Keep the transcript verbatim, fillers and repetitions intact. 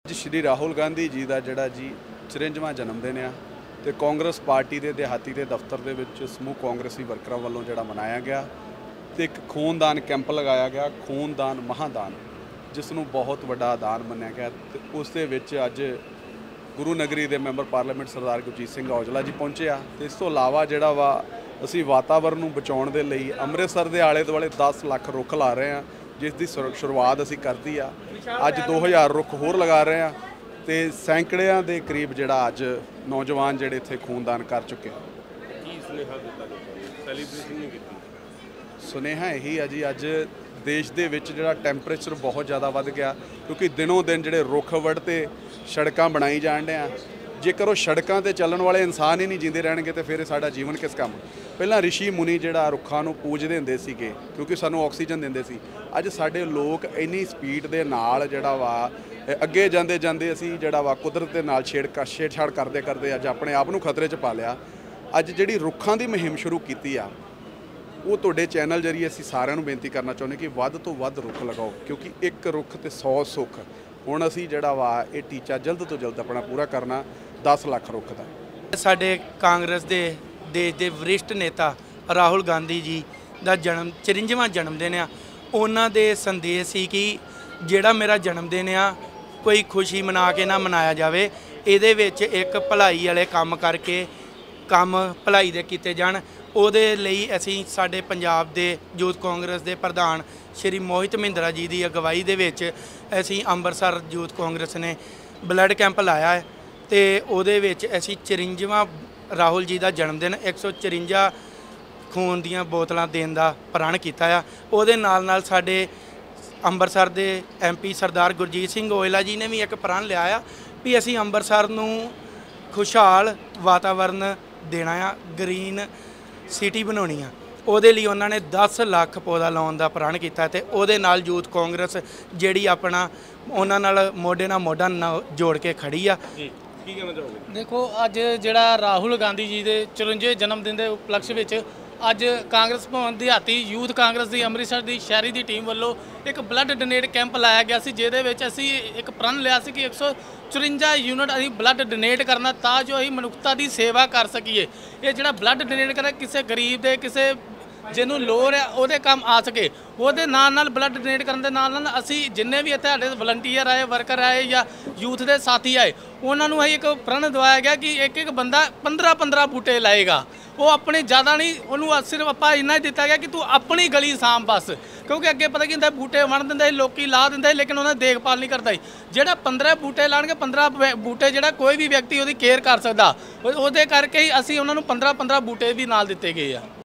श्री राहुल गांधी जी का जोड़ा जी चुरंजवां जन्मदिन आ तो कांग्रेस पार्टी के देहाती के दफ्तर के समूह कांग्रेसी वर्करों वालों जोड़ा मनाया गया तो एक खूनदान कैंप लगाया गया। खूनदान महादान जिसनों बहुत बड़ा दान मनाया गया। तो उस अज गुरु नगरी के मैंबर पार्लीमेंट सरदार गुरजीत सिंह औजला जी पहुँचे आ। तो इस तो इलावा जोड़ा वा असी वातावरण को बचाने के लिए अमृतसर के आले दुआले दस लाख रुख ला रहे हैं, जिसकी शुरुआत असी कर दी आ। अज दो हज़ार रुख होर लगा रहे हैं तो सैकड़ियां के करीब जोड़ा अज नौजवान जोड़े इत्थे खूनदान कर चुके हैं। सुनेहा यही है जी, अज देश के विच जिहड़ा टैंपरेचर बहुत ज़्यादा वध गया क्योंकि दिनों दिन जिहड़े रुख वढ़ते सड़कां बनाई जाण डे आ। जेकर वो सड़कों पर चलण वाले इंसान ही नहीं जींदे रहणगे तो फिर साडा जीवन किस काम। पहलां रिशी मुनि जिहड़ा रुखां नूं पूजदे हुंदे सीगे क्योंकि सानूं ऑक्सीजन दिंदे सी। अज साडे लोग इन्नी स्पीड दे नाल जिहड़ा वा अगे जांदे जांदे असीं जिहड़ा वा कुदरत दे नाल छेड़ छेड़छाड़ करदे करदे अज अपने आप नूं खतरे च पा लिया। अज जिहड़ी रुखां दी मुहिम शुरू कीती आ वो तुहाडे चैनल जरिए असीं सारिआं नूं बेनती करना चाहुंदे कि वध तो वध रुख लगाओ क्योंकि एक रुख ते सौ सुख। हुण असीं जिहड़ा वा ये टीचा जल्द तो जल्द अपना पूरा करना दस लाख रुख दा। साडे कांग्रेस दे देश के वरिष्ठ नेता राहुल गांधी जी का जन्म चुरंजवां जन्मदिन आ। उन्हां दे संदेश सी कि जिहड़ा मेरा जन्मदिन आ कोई खुशी मना के ना मनाया जाए, इहदे विच एक भलाई वाले काम करके काम भलाई दे कीते जाण। उहदे लई असीं साडे पंजाब दे यूथ कांग्रेस दे प्रधान श्री मोहित महिंद्रा जी की अगवाई दे विच असीं अंमृतसर यूथ कांग्रेस ने ब्लड कैंप लाया है। तो उहदे विच असीं चुरंजवां राहुल जी का जन्मदिन एक सौ चुरंजा खून दियां बोतलां देण दा प्रण कीता आ। उहदे नाल नाल साडे अंमृतसर दे एम पी सरदार गुरजीत सिंह औजला जी ने भी एक प्रण लिया आ भी असीं अंमृतसर नूं खुशहाल वातावरण देना आ, ग्रीन सिटी बनाउणी आ। ਉਹਦੇ ਲਈ ਉਹਨਾਂ ਨੇ दस ਲੱਖ ਪੌਦਾ ਲਾਉਣ ਦਾ ਪ੍ਰਣ ਕੀਤਾ ਤੇ ਉਹਦੇ ਨਾਲ ਯੂਥ ਕਾਂਗਰਸ ਜਿਹੜੀ ਆਪਣਾ ਉਹਨਾਂ ਨਾਲ ਮੋਢੇ ਨਾਲ ਮੋਢਾ ਜੋੜ ਕੇ ਖੜੀ ਆ। ਕੀ ਕਹਿਣਾ ਚਾਹੋਗੇ? ਦੇਖੋ ਅੱਜ ਜਿਹੜਾ ਰਾਹੁਲ ਗਾਂਧੀ ਜੀ ਦੇ ਚੁਰੰਜਵੇਂ ਜਨਮ ਦਿਨ ਦੇ ਉਪਲਕਸ਼ ਵਿੱਚ ਅੱਜ ਕਾਂਗਰਸ ਭਵਨ ਦਿਹਾਤੀ ਯੂਥ ਕਾਂਗਰਸ ਦੀ ਅੰਮ੍ਰਿਤਸਰ ਦੀ ਸ਼ਹਿਰੀ ਦੀ ਟੀਮ ਵੱਲੋਂ ਇੱਕ ਬਲੱਡ ਡੋਨੇਟ ਕੈਂਪ ਲਾਇਆ ਗਿਆ ਸੀ, ਜਿਹਦੇ ਵਿੱਚ ਅਸੀਂ ਇੱਕ ਪ੍ਰਣ ਲਿਆ ਸੀ ਕਿ ਇੱਕ ਸੌ ਚੁਰੰਜਾ ਯੂਨਿਟ ਅਸੀਂ ਬਲੱਡ ਡੋਨੇਟ ਕਰਨਾ ਤਾਂ ਜੋ ਅਸੀਂ ਮਨੁੱਖਤਾ ਦੀ ਸੇਵਾ ਕਰ ਸਕੀਏ। ਇਹ ਜਿਹੜਾ ਬਲੱਡ ਡੋਨੇਟ ਕਰੇ ਕਿਸੇ ਗਰੀਬ ਦੇ ਕਿਸੇ ਜਿਹਨੂੰ ਲੋੜ ਹੈ ਉਹਦੇ ਕੰਮ ਆ ਸਕੇ। ਉਹਦੇ ਨਾਲ ਨਾਲ ਬਲੱਡ ਡੋਨੇਟ ਕਰਨ ਦੇ ਨਾਲ ਨਾਲ ਅਸੀਂ ਜਿੰਨੇ ਵੀ ਇੱਥੇ ਸਾਡੇ ਵਲੰਟੀਅਰ ਆਏ, ਵਰਕਰ ਆਏ ਜਾਂ ਯੂਥ ਦੇ ਸਾਥੀ ਆਏ, ਉਹਨਾਂ ਨੂੰ ਅਸੀਂ ਇੱਕ ਪ੍ਰਣ ਦਵਾਇਆ ਗਿਆ ਕਿ ਇੱਕ ਇੱਕ ਬੰਦਾ ਪੰਦਰਾਂ ਪੰਦਰਾਂ ਬੂਟੇ ਲਾਏਗਾ। ਉਹ ਆਪਣੇ ਜ਼ਿਆਦਾ ਨਹੀਂ, ਉਹਨੂੰ ਸਿਰਫ ਆਪਾਂ ਇੰਨਾ ਹੀ ਦਿੱਤਾ ਗਿਆ ਕਿ ਤੂੰ ਆਪਣੀ ਗਲੀ ਸਾਂਭ ਬਸ। ਕਿਉਂਕਿ ਅੱਗੇ ਪਤਾ ਕੀ ਹੁੰਦਾ, ਬੂਟੇ ਵੰਡ ਦਿੰਦੇ ਲੋਕੀ ਲਾ ਦਿੰਦੇ ਲੇਕਿਨ ਉਹਨਾਂ ਦੀ ਦੇਖਭਾਲ ਨਹੀਂ ਕਰਦਾ। ਜਿਹੜਾ ਪੰਦਰਾਂ ਬੂਟੇ ਲਾਣਗੇ ਪੰਦਰਾਂ ਬੂਟੇ ਜਿਹੜਾ ਕੋਈ ਵੀ ਵਿਅਕਤੀ ਉਹਦੀ ਕੇਅਰ ਕਰ ਸਕਦਾ, ਉਹਦੇ ਕਰਕੇ ਹੀ ਅਸੀਂ ਉਹਨਾਂ ਨੂੰ ਪੰਦਰਾਂ ਪੰਦਰਾਂ ਬੂਟੇ ਵੀ ਨਾਲ ਦਿੱਤੇ ਗਏ ਆ।